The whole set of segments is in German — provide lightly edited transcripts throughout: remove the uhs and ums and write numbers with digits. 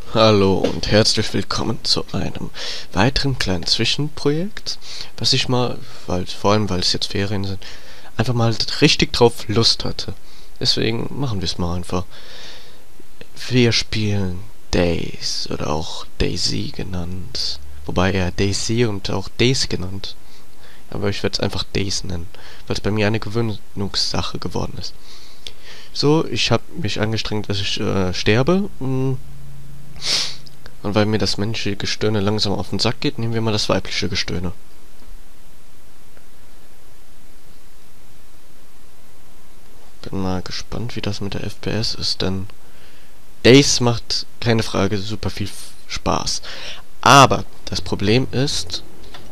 Hallo und herzlich willkommen zu einem weiteren kleinen Zwischenprojekt, was ich mal, vor allem weil es jetzt Ferien sind, einfach mal richtig drauf Lust hatte. Deswegen machen wir es mal einfach. Wir spielen Days oder auch Daisy genannt. Wobei eher Daisy und auch Days genannt. Aber ich werde es einfach Days nennen, weil es bei mir eine Gewöhnungssache geworden ist. So, ich habe mich angestrengt, dass ich sterbe. Und weil mir das männliche Gestöhne langsam auf den Sack geht, nehmen wir mal das weibliche Gestöhne. Bin mal gespannt, wie das mit der FPS ist, denn Days macht, keine Frage, super viel Spaß. Aber das Problem ist,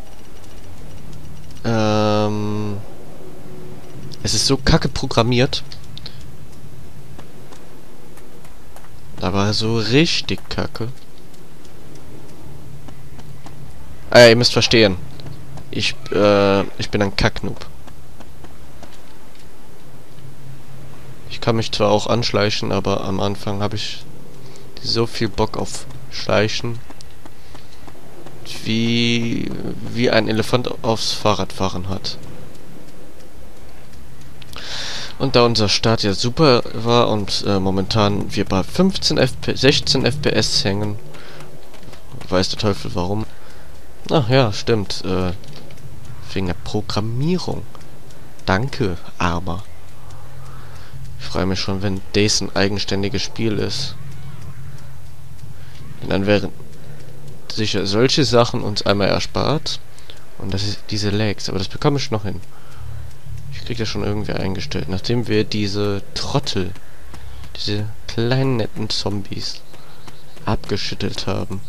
es ist so kacke programmiert. Aber so richtig kacke. Ihr müsst verstehen. Ich bin ein Kacknoob. Ich kann mich zwar auch anschleichen, aber am Anfang habe ich so viel Bock auf Schleichen, wie ein Elefant aufs Fahrradfahren hat. Und da unser Start ja super war und momentan wir bei 16 FPS hängen, weiß der Teufel warum. Ach ja, stimmt, wegen der Programmierung. Danke, Armer. Ich freue mich schon, wenn Days ein eigenständiges Spiel ist. Denn dann wären sicher solche Sachen uns einmal erspart. Und das ist diese Lags. Aber das bekomme ich noch hin. Ich kriege das schon irgendwie eingestellt. Nachdem wir diese Trottel, diese kleinen netten Zombies abgeschüttelt haben.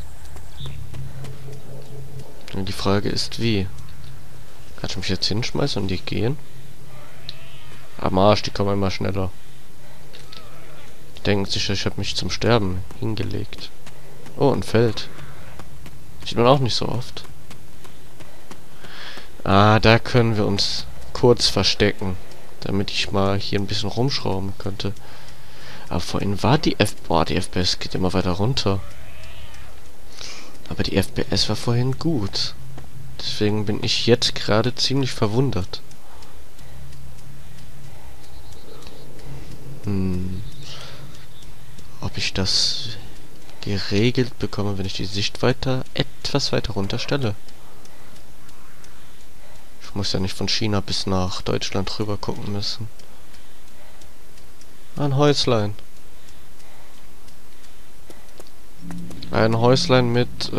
Und die Frage ist, wie? Kann ich mich jetzt hinschmeißen und die gehen? Am Arsch, die kommen immer schneller. Die denken sicher, ich habe mich zum Sterben hingelegt. Oh, ein Feld. Sieht man auch nicht so oft. Ah, da können wir uns kurz verstecken. Damit ich mal hier ein bisschen rumschrauben könnte. Aber vorhin war die FPS geht immer weiter runter. Aber die FPS war vorhin gut. Deswegen bin ich jetzt gerade ziemlich verwundert. Ob ich das geregelt bekomme, wenn ich die Sichtweite etwas weiter runterstelle. Ich muss ja nicht von China bis nach Deutschland rüber gucken müssen. Ein Häuslein. Ein Häuslein mit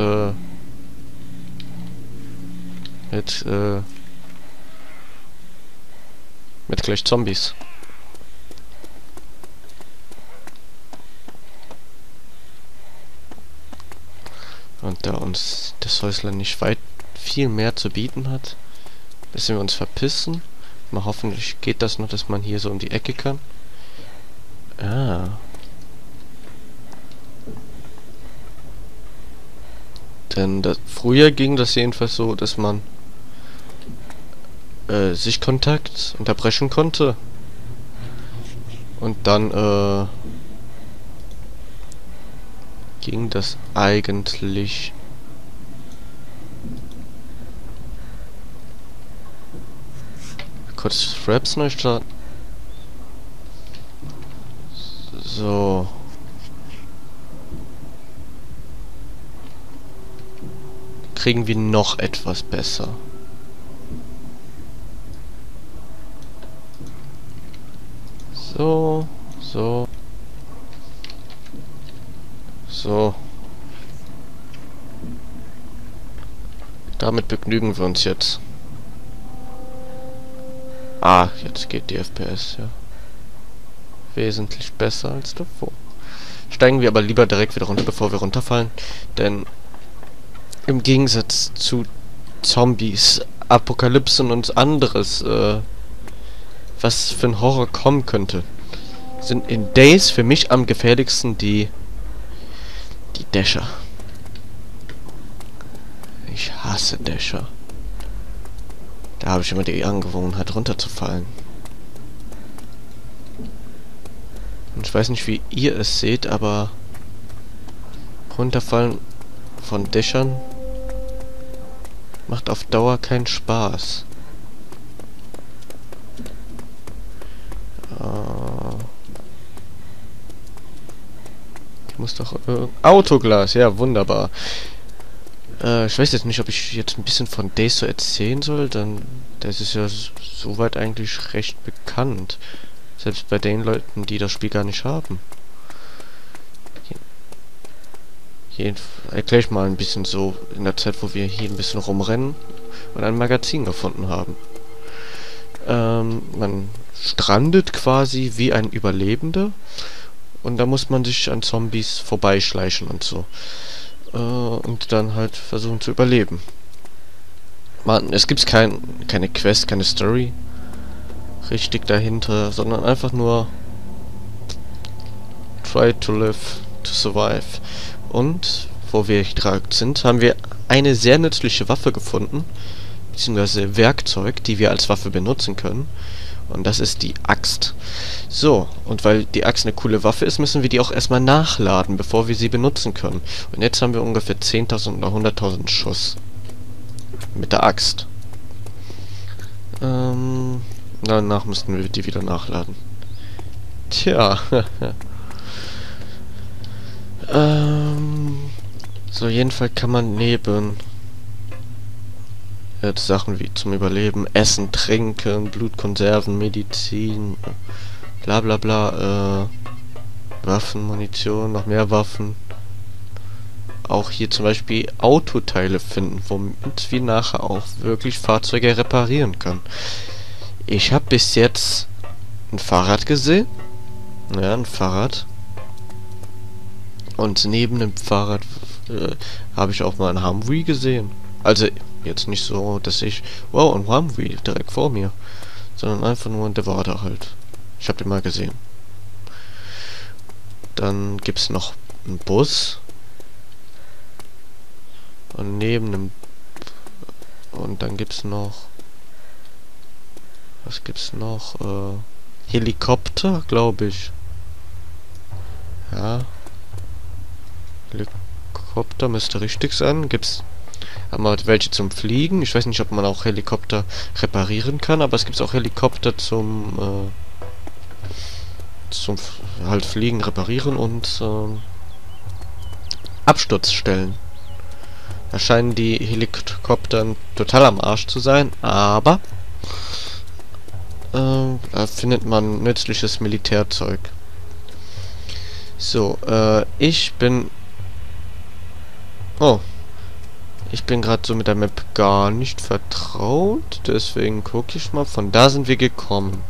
gleich Zombies. Und da uns das Häuslein nicht viel mehr zu bieten hat, müssen wir uns verpissen. Mal hoffentlich geht das noch, dass man hier so um die Ecke kann. Ah. Denn früher ging das jedenfalls so, dass man Sichtkontakt unterbrechen konnte. Und dann ging das eigentlich. Kurz Fraps neu starten. So. Kriegen wir noch etwas besser. So. So. So. Damit begnügen wir uns jetzt. Ah, jetzt geht die FPS, ja. Wesentlich besser als davor. Steigen wir aber lieber direkt wieder runter, bevor wir runterfallen. Denn im Gegensatz zu Zombies, Apokalypsen und anderes, was für ein Horror kommen könnte, sind in Days für mich am gefährlichsten die Dasher. Ich hasse Dasher. Da habe ich immer die Angewohnheit runterzufallen. Und ich weiß nicht, wie ihr es seht, aber Runterfallen von Dächern macht auf Dauer keinen Spaß. Ich muss doch... Autoglas, ja, wunderbar. Ich weiß jetzt nicht, ob ich jetzt ein bisschen von Days so erzählen soll, dann... Das ist ja soweit eigentlich recht bekannt. Selbst bei den Leuten, die das Spiel gar nicht haben. Erkläre ich mal ein bisschen so in der Zeit, wo wir hier ein bisschen rumrennen und ein Magazin gefunden haben. Man strandet quasi wie ein Überlebender und da muss man sich an Zombies vorbeischleichen und so. Und dann halt versuchen zu überleben. Es gibt keine Quest, keine Story richtig dahinter, sondern einfach nur try to live, to survive. Und, wo wir gerade sind, haben wir eine sehr nützliche Waffe gefunden, beziehungsweise Werkzeug, die wir als Waffe benutzen können. Und das ist die Axt. So, und weil die Axt eine coole Waffe ist, müssen wir die auch erstmal nachladen, bevor wir sie benutzen können. Und jetzt haben wir ungefähr 10.000 oder 100.000 Schuss. Mit der Axt. Danach müssten wir die wieder nachladen. Tja. So, jedenfalls kann man neben Sachen wie zum Überleben, Essen, Trinken, Blutkonserven, Medizin, bla bla bla, Waffen, Munition, noch mehr Waffen. Auch hier zum Beispiel Autoteile finden, womit wir nachher auch wirklich Fahrzeuge reparieren können. Ich habe bis jetzt ein Fahrrad gesehen. Ja, ein Fahrrad. Und neben dem Fahrrad habe ich auch mal ein Humvee gesehen. Also jetzt nicht so, dass ich... Wow, ein Humvee direkt vor mir. Sondern einfach nur, der war da halt. Ich habe den mal gesehen. Dann gibt's noch einen Bus. Und neben dem... Und dann gibt's noch... Was gibt's noch? Helikopter, glaube ich. Ja. Helikopter müsste richtig sein. Gibt's einmal welche zum Fliegen. Ich weiß nicht, ob man auch Helikopter reparieren kann, aber es gibt auch Helikopter zum halt Fliegen, reparieren und Absturzstellen. Da scheinen die Helikopter total am Arsch zu sein, aber da findet man nützliches Militärzeug. So, ich bin gerade so mit der Map gar nicht vertraut, deswegen gucke ich mal. Von da sind wir gekommen.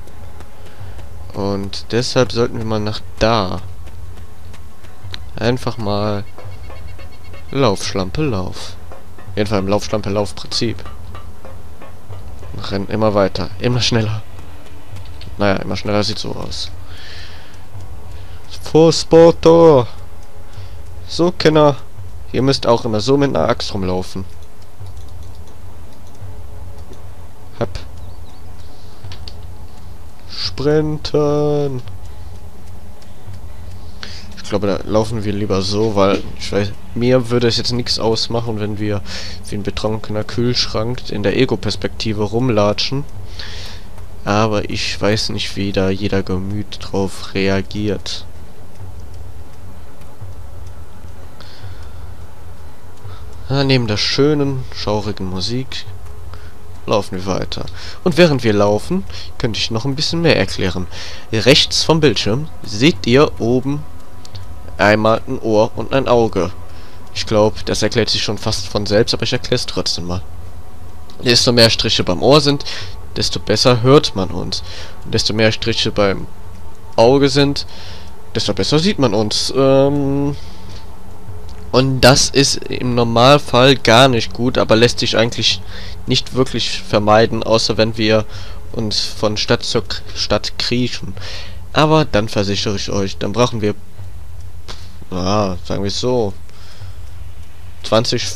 Und deshalb sollten wir mal nach da. Einfach mal Laufschlampe, Lauf. Jedenfalls im Laufschlampe-Lauf-Prinzip. Rennen immer weiter, immer schneller. Naja, immer schneller sieht so aus. Vorsporter! So, Kenner. Ihr müsst auch immer so mit einer Axt rumlaufen. Hab. Sprinten! Ich glaube, da laufen wir lieber so, weil ich weiß, mir würde es jetzt nichts ausmachen, wenn wir wie ein betrunkener Kühlschrank in der Ego-Perspektive rumlatschen. Aber ich weiß nicht, wie da jeder Gemüt drauf reagiert. Neben der schönen, schaurigen Musik laufen wir weiter. Und während wir laufen, könnte ich noch ein bisschen mehr erklären. Rechts vom Bildschirm seht ihr oben einmal ein Ohr und ein Auge. Ich glaube, das erklärt sich schon fast von selbst, aber ich erkläre es trotzdem mal. Desto mehr Striche beim Ohr sind, desto besser hört man uns. Und desto mehr Striche beim Auge sind, desto besser sieht man uns. Und das ist im Normalfall gar nicht gut, aber lässt sich eigentlich nicht wirklich vermeiden, außer wenn wir uns von Stadt zu Stadt kriechen. Aber dann versichere ich euch, dann brauchen wir, sagen wir es so, 20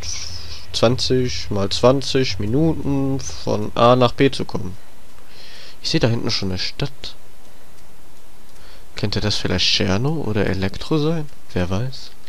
mal 20 Minuten von A nach B zu kommen. Ich sehe da hinten schon eine Stadt. Könnte das vielleicht Tscherno oder Elektro sein? Wer weiß.